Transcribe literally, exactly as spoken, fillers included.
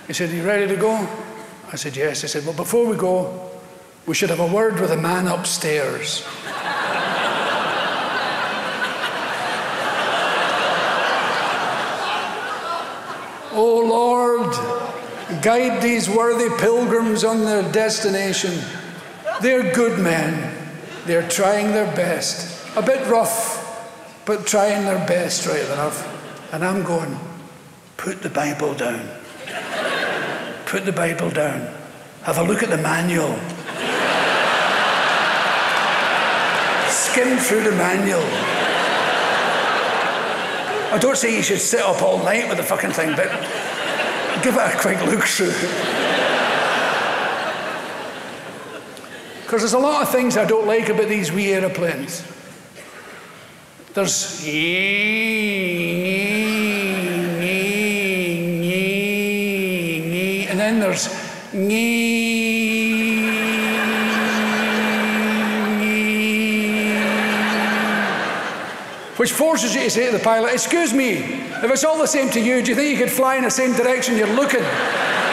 He said, are you ready to go? I said, yes. He said, well, before we go, we should have a word with the man upstairs. Oh, Lord, guide these worthy pilgrims on their destination. They're good men. They're trying their best. A bit rough, but trying their best, right enough. And I'm going, put the Bible down. Put the Bible down. Have a look at the manual. Skim through the manual. I don't say you should sit up all night with the fucking thing, but give it a quick look through. Because there's a lot of things I don't like about these wee aeroplanes. There's and then there's which forces you to say to the pilot, excuse me, if it's all the same to you, do you think you could fly in the same direction you're looking?